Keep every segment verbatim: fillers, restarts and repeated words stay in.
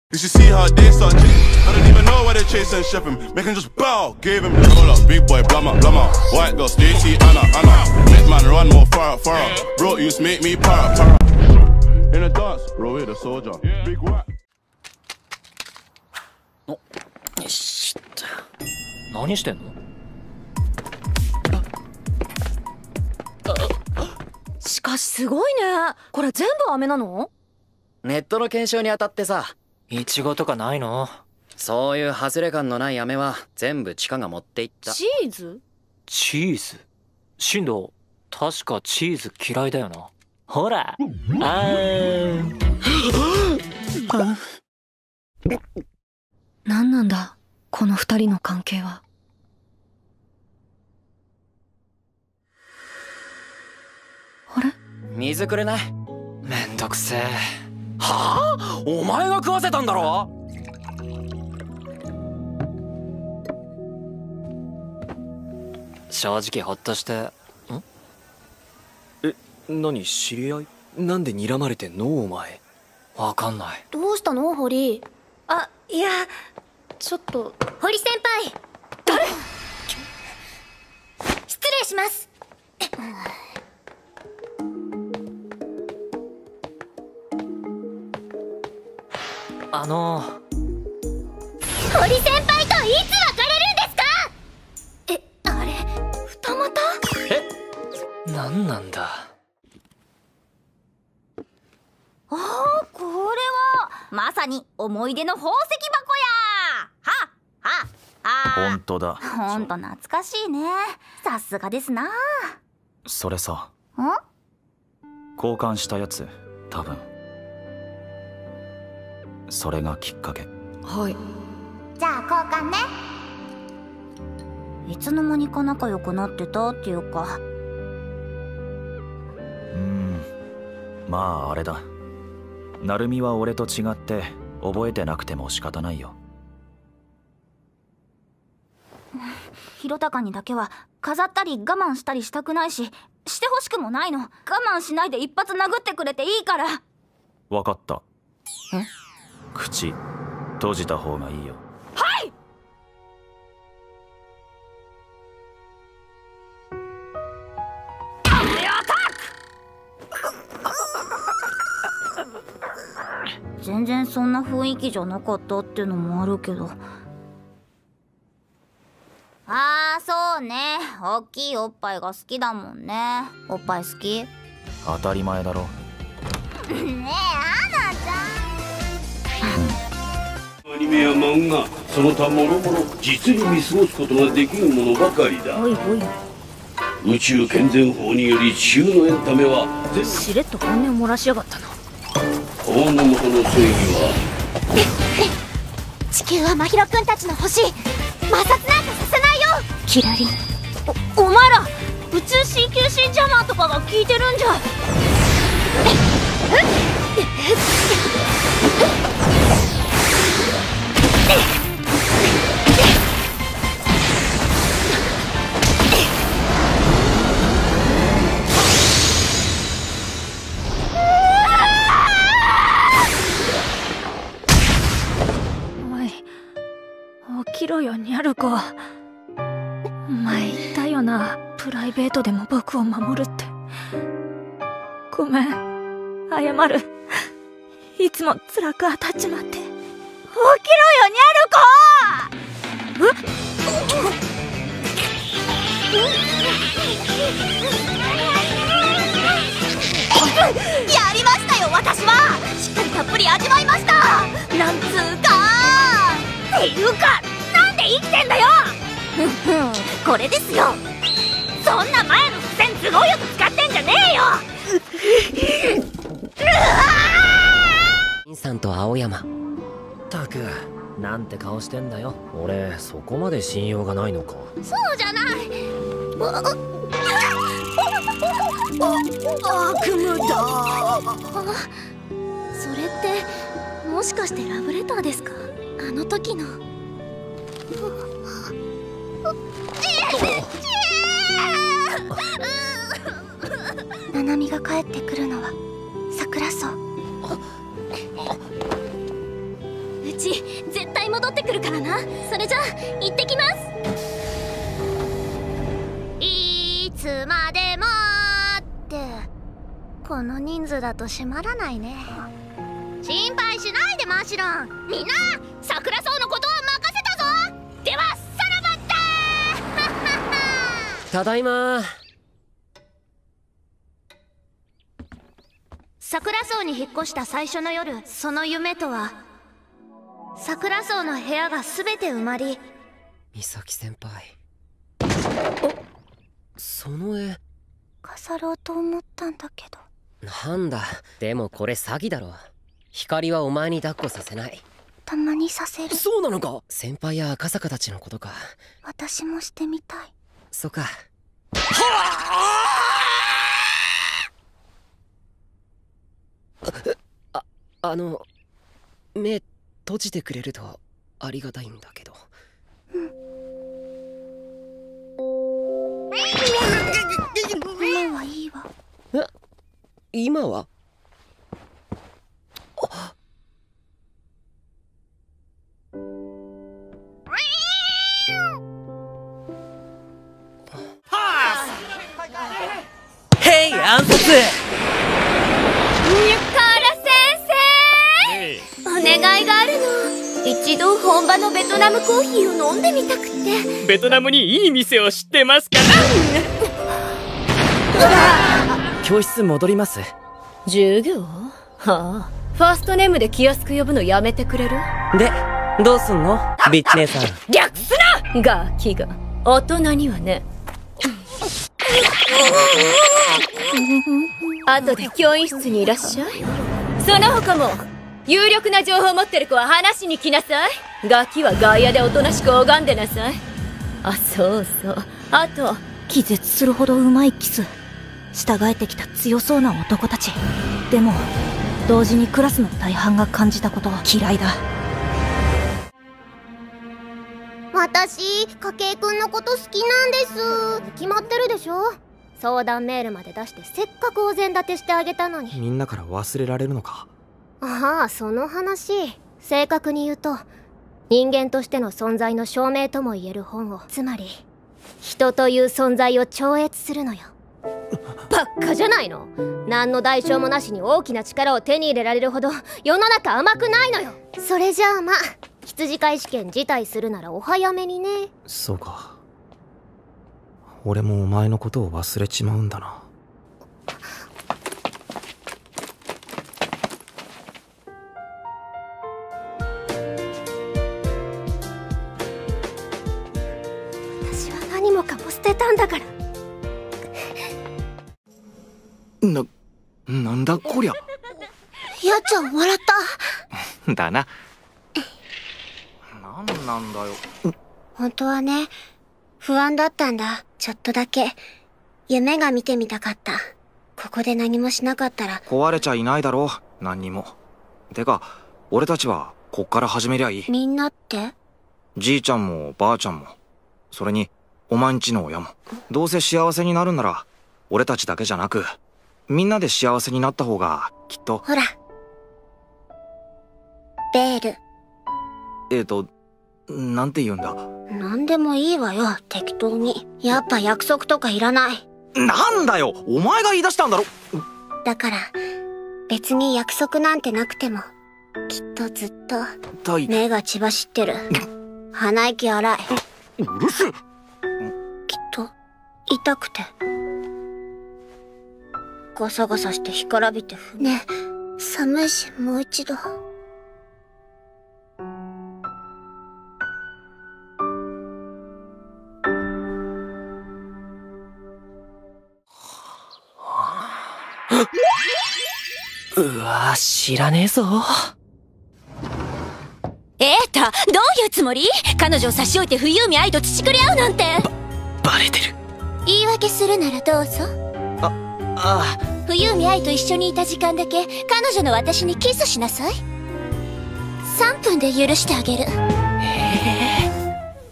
You should see how they start. I don't even know why they chase and ship him. Make him just bow, gave him. Roll up, big boy, blummer, blummer. White girl, Stacy, Anna, Anna. Make man run more far up, far up. Bro, you used to make me para, para. In a dance, roll with a soldier. Big whack. お、よしっと。何してんの？ しかしすごいね。これ全部飴なの？ ネットの検証に当たってさ。 イチゴとかないの？ そういう外れ感のない飴は全部チカが持っていった。 チーズ？ チーズ？進藤、確かチーズ嫌いだよな。ほら、あー何なんだこの二人の関係は。あれ？ 水くれない？ めんどくせえ。はあ？お前が食わせたんだろ？正直ほっとして。ん？ え、何知り合い？なんで睨まれてんのお前。 わかんない。 どうしたの堀？あ、いやちょっと。 堀先輩。 誰？ 失礼します。 あの堀先輩といつ別れるんですか？ え、あれ二股？ え、なんなんだ。 ああ、これはまさに思い出の宝石箱や。ははは。 本当だ。 ほんと懐かしいね。さすがですな。 それさ、 ん？ 交換したやつ、多分それがきっかけ。 はい。 じゃあ交換ね。いつの間にか仲良くなってたっていうか。 うーん、まああれだ。成海は俺と違って覚えてなくても仕方ないよ。 弘隆にだけは飾ったり我慢したりしたくないし、してほしくもないの。我慢しないで一発殴ってくれていいから。 わかった。 え？ 口閉じた方がいいよ。 はい。全然そんな雰囲気じゃなかったってのもあるけど。ああ、そうね。大きいおっぱいが好きだもんね。おっぱい好き？ 当たり前だろ。 ねえ、アナちゃん。 アニメや漫画、その他もろもろ実に見過ごすことができるものばかりだ。 おいおい。 宇宙健全法により地球のエンタメは全部しれっと本音を漏らしやがったな。 法の下の正義は地球は真宙くんたちの星。摩擦なんかさせないよ。キラリン。お、お前ら宇宙 シーキューシー ジャマーとかが聞いてるんじゃ。 おい、起きろよニャルコ。お前言ったよな、プライベートでも僕を守るって。ごめん、謝る。いつも辛く当たっちまって。起きろよニャルコ。 やりましたよ私は。しっかりたっぷり味わいました。なんつうかっていうか、なんで生きてんだよ。ふんふん、これですよ。そんな前の伏線都合よく使ってんじゃねえよ。 インさんと青山。 たく、なんて顔してんだよ。俺そこまで信用がないのか。 そうじゃない。 悪夢だ。それってもしかしてラブレターですか？あの時の。ナナミが帰ってくるのは桜荘。えうち絶対戻ってくるからな。それじゃ行ってきます。いつまでもってこの人数だと閉まらないね。心配しないでマシロン。みんな桜草のことは任せたぞ。ではさらばだただいま。 桜草に引っ越した最初の夜、その夢とは桜草の部屋が全て埋まり。 美咲先輩。あ、その絵飾ろうと思ったんだけど。 なんだ、でもこれ詐欺だろ。光はお前に抱っこさせない。 たまにさせる。 そうなのか。先輩や赤坂たちのことか。 私もしてみたい。 そっか。あ、あの目閉じてくれるとありがたいんだけど。 うん。今はいいわ。 え、今は？あ、 ヘイ暗殺。 ニュカーラ先生、お願いがあるの。一度本場のベトナムコーヒーを飲んでみたくて。 ベトナムにいい店を知ってますから。 教室戻ります。 授業？はあ、ファーストネームで気安く呼ぶのやめてくれる？ で、どうすんのビッチ姉さん。 略すな！ガキが大人にはね。後で教員室にいらっしゃい。その他も有力な情報を持ってる子は話しに来なさい。ガキは外野でおとなしく拝んでなさい。あ、そうそう、あと気絶するほどうまいキス、従えてきた強そうな男たち。でも同時にクラスの大半が感じたことは嫌いだ。 私、筧くんのこと好きなんです。決まってるでしょ。相談メールまで出してせっかくお膳立てしてあげたのに。 みんなから忘れられるのか。 ああ、その話。正確に言うと人間としての存在の証明とも言える本を、つまり人という存在を超越するのよ。ばっかじゃないの。何の代償もなしに大きな力を手に入れられるほど世の中甘くないのよ。それじゃあまあ羊飼い試験辞退するならお早めにね。 そうか、俺もお前のことを忘れちまうんだな。 私は何もかも捨てたんだから。 な、なんだこりゃ。 やっちゃん笑った。 だな。なんなんだよ。 本当はね、不安だったんだ。ちょっとだけ夢が見てみたかった。ここで何もしなかったら壊れちゃいないだろう、何にも。てか俺たちはこっから始めりゃいい。 みんなって？ じいちゃんもばあちゃんも、それにお前んちの親も。どうせ幸せになるんなら俺たちだけじゃなくみんなで幸せになった方がきっと。 ほら、ベール。 えっとなんて言うんだ。 なんでもいいわよ、適当に。やっぱ約束とかいらない。 なんだよ、お前が言い出したんだろ。 だから別に約束なんてなくてもきっとずっと目が血走ってる。鼻息荒い。 うるせえ。 きっと痛くてガサガサして干からびて。ねえ、寒いしもう一度。 うわ、知らねえぞ。 エータ、どういうつもり？彼女を差し置いて冬海愛と乳くり合うなんて。 バレてる。 言い訳するならどうぞ。 あ、ああ。 冬海愛と一緒にいた時間だけ彼女の私にキスしなさい。さんぷんで許してあげる。 へえ。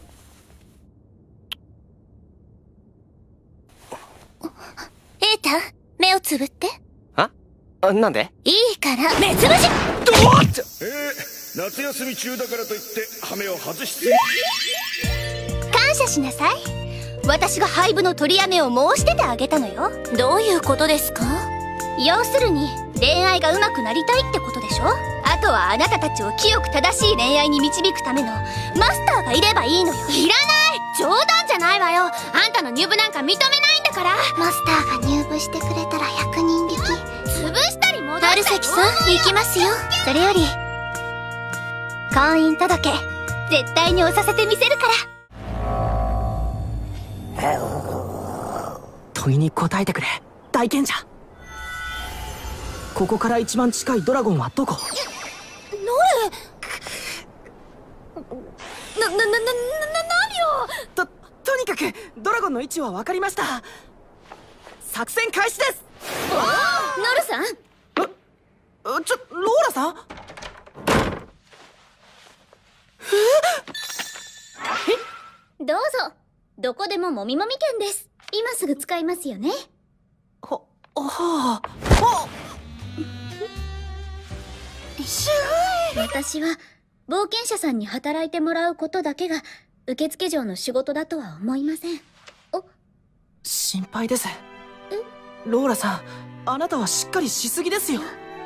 エータ、目をつぶって。 あ？なんで？ いいから目つぶし。 どうっちゃ。えー夏休み中だからといってハメを外して感謝しなさい。私が廃部の取りやめを申し出てあげたのよ。どういうことですか？要するに恋愛が上手くなりたいってことでしょ。あとはあなたたちを清く正しい恋愛に導くためのマスターがいればいいのよ。いらない、冗談じゃないわよ。あんたの入部なんか認めないんだから。マスターが入部してくれたらひゃくにん引き潰したり戻したり。春崎さん行きますよ。それより婚姻届絶対に押させてみせるから。 問いに答えてくれ大賢者。ここから一番近いドラゴンはどこ？ ノレな、な、な、な、な、な、何をと、とにかくドラゴンの位置は分かりました。作戦開始です。 ノルさん？ え、ちょ、ローラさん？ どうぞ。どこでももみもみ券です。今すぐ使いますよね。 は、はあ、はすごい。私は冒険者さんに働いてもらうことだけが受付嬢の仕事だとは思いません。お、 心配です。ローラさん、あなたはしっかりしすぎですよ。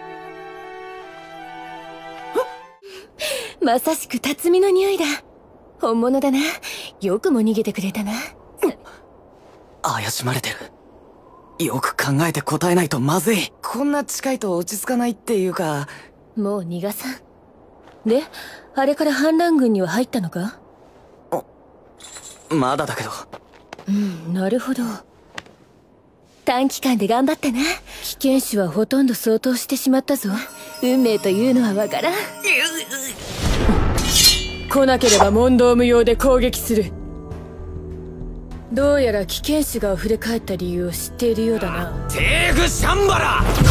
まさしく辰巳の匂いだ。本物だな。よくも逃げてくれたな。 怪しまれてる。よく考えて答えないとまずい。こんな近いと落ち着かないっていうか。 もう逃がさん。で、あれから反乱軍には入ったのか？ まだだけど。 うん、なるほど。短期間で頑張ったな。危険種はほとんど相当してしまったぞ。運命というのはわからん。来なければ問答無用で攻撃する。どうやら危険種が溢れ返った理由を知っているようだな。 テーグシャンバラ発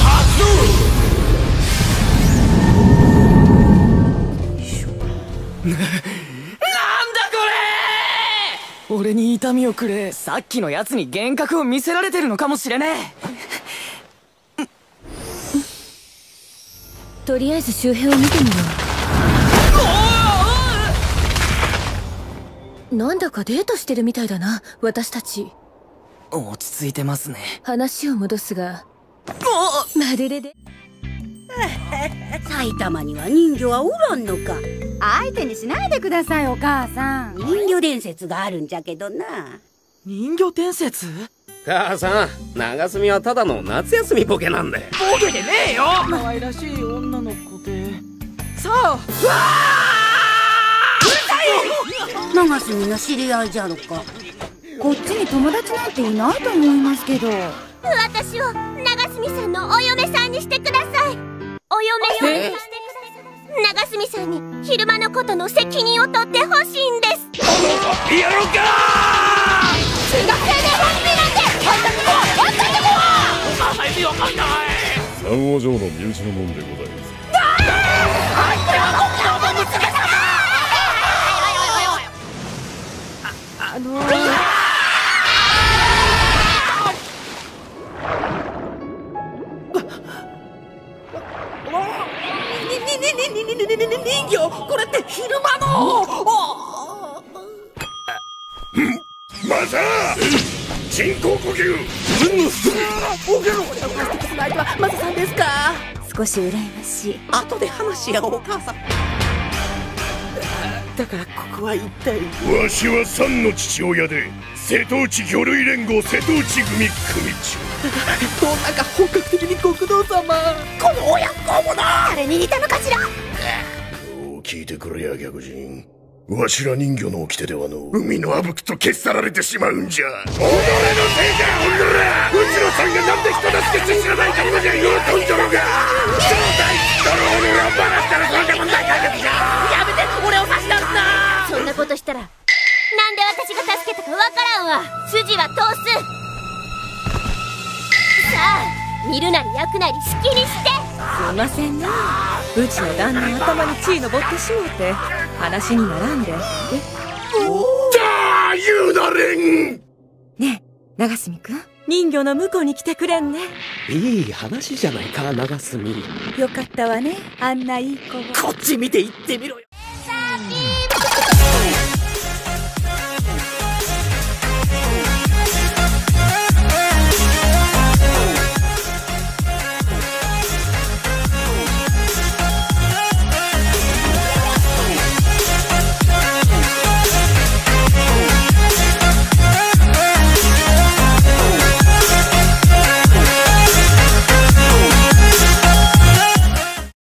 なんだこれ！俺に痛みをくれ。さっきのやつに幻覚を見せられてるのかもしれねえ。 とりあえず周辺を見てみよう。なんだかデートしてるみたいだな、私たち。 落ち着いてますね。 話を戻すが、まるでで埼玉には人魚はおらんのか。 相手にしないでください、お母さん。 人魚伝説があるんじゃけどな。 人魚伝説？ 母さん、長住はただの夏休みボケなんで。 ボケでねえよ。可愛らしい女の子でさあ。うわー！うるさい！長住の知り合いじゃろか。 こっちに友達なんていないと思いますけど。 私を長住さんのお嫁さんにしてください。お嫁さんにしてください。長住さんに昼間のことの責任を取ってほしいんです。 やろうかー！血が生年本気なんてあんたとこはあんたとこはお母さん意味わかんない。 三王城の身内のもんでございます。 あんたは僕のお娘様。 あのー人魚、これって昼間の。 マサ人工呼吸。 ボケろ。助けてないとはマサさんですか？ 少し羨ましい。 後で話し合おう、お母さん。だからここは一体。 わしは三の父親で瀬戸内魚類連合瀬戸内組組長。 どうなんか本格的に極道様。この親不孝者。 誰に似たのかしら。 聞いてくれや逆人。わしら人魚の掟ではの海のあぶくと消し去られてしまうんじゃ。己のせいじゃおのら。うちのさんがなんで人助けして知らないか今じゃ喜んじょろが。正体知っとるおのらをバラしたらそれで問題解決じゃ。 やめて、俺を差し出すな。 そんなことしたらなんで私が助けたかわからんわ。筋は通す。さあ見るなり焼くなり好きにして。 すいませんね。うちの旦那頭に血登ってしもうて話にならんで。え？ だー言うなれん。 ねえ長住くん、 人魚の向こうに来てくれんね。 いい話じゃないか、長澄。 よかったわね、あんないい子を。 こっち見て言ってみろよ。